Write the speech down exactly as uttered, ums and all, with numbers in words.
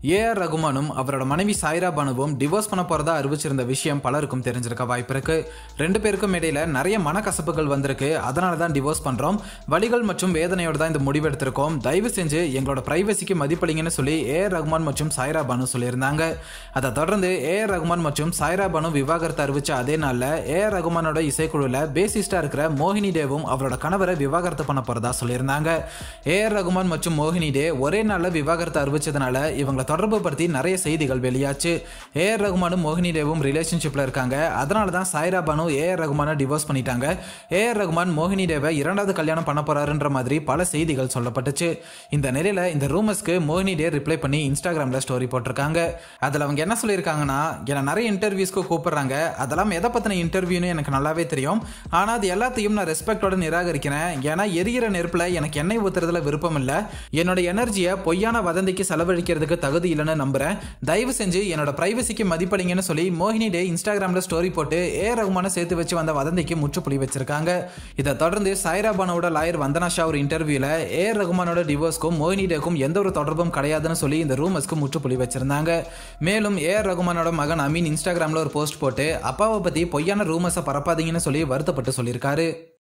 A R ரகுமானும் அவரோட மனைவி Saira பானுவும் divorce பண்ண போறதா அறிவிச்சிருந்த விஷயம் பலருக்கும் தெரிஞ்சிருக்க வாய்ப்பு இருக்கு. ரெண்டு பேருக்கும் இடையில நிறைய மனக்கசப்புகள் வந்திருக்கு. அதனால தான் டிவோர்ஸ் பண்றோம், வலிகள் மற்றும் வேதனையோட தான் இந்த முடிவு எடுத்திருக்கோம், தயவு செஞ்சு எங்களோட பிரைவசிக்கு மதிப்பளிங்கன்னு சொல்லி ஏ ஆர் ரகுமான் மற்றும் சாய்ரா பானு சொல்லியிருந்தாங்க. அதை தொடர்ந்து ஏ ஆர் ரகுமான் மற்றும் சாய்ரா பானு விவாகரத்து அறிவிச்ச அதே நாள்ல ஏ ஆர் ரகுமானோட இசைக்குழுல பேசிஸ்டா இருக்கிற மோகினி டேவும் அவரோட கணவரை விவாகரத்து பண்ண போறதா சொல்லியிருந்தாங்க. ஏ ஆர் ரகுமான் மற்றும் மோகினி டே ஒரே நாள்ல விவாகரத்து அறிவிச்சதுனால இவங்களை தொடர்பு படுத்தி நிறைய செய்திகள் வெளியாச்சு. ஏ ஆர் ரகுமானும் மோகினி டேவும் ரிலேஷன்ஷிப்ல இருக்காங்க. அதனால தான் சாய்ரா பானு ஏ ஆர் ரகுமானை டிவோர்ஸ் பண்ணிட்டாங்க. ஏ ஆர் ரகுமான் மோகினி டேவை இரண்டாவது கல்யாணம் பண்ண போறாருன்ற மாதிரி பல செய்திகள் சொல்லப்பட்டுச்சு. இந்த நிலையில இந்த ரூமர்ஸ்க்கு மோகினி டே ரிப்ளை பண்ணி இன்ஸ்டாகிராம்ல ஸ்டோரி போட்டிருக்காங்க. அதுல அவங்க என்ன சொல்லியிருக்காங்கன்னா, என்ன நிறைய இன்டர்வியூஸ்க்கு கூப்பிடுறாங்க, அதெல்லாம் எதை பத்தின இன்டர்வியூன்னு எனக்கு நல்லாவே தெரியும். ஆனா அது எல்லாத்தையும் நான் ரெஸ்பெக்டோட நிராகரிக்கிறேன். ஏன்னா எரிகிற நெருப்புல எனக்கு எண்ணெய் ஊத்துறதுல விருப்பம் இல்ல. என்னோட எனர்ஜியை பொய்யான வதந்திக்கு செலவழிக்கிறதுக்கு தகுதி இல்லைன்னு நம்புறேன். தயவு செஞ்சு என்னோட பிரைவசிக்கு மதிப்பளிங்கன்னு சொல்லி மோகினி டே இன்ஸ்டாகிராம்ல ஸ்டோரி போட்டு ஏ ஆர் ரகுமானை சேர்த்து வச்சு வந்த வதந்திக்கு முற்றுப்புள்ளி வச்சிருக்காங்க. இதை தொடர்ந்து சாய்ரா பானுவோட லாயர் வந்தனா ஷா ஒரு இன்டர்வியூல ஏ ஆர் ரகுமானோட டிவோர்ஸ்க்கும் மோகினி டேக்கும் எந்த ஒரு தொடர்பும் கிடையாதுன்னு சொல்லி இந்த ரூமர்ஸ்க்கு முற்றுப்புள்ளி வச்சிருந்தாங்க. மேலும் ஏ ஆர் ரகுமானோட மகன் அமீன் இன்ஸ்டாகிராம்ல ஒரு போஸ்ட் போட்டு அப்பாவை பத்தி பொய்யான ரூமர்ஸை பரப்பாதீங்கன்னு சொல்லி வருத்தப்பட்டு சொல்லியிருக்காரு.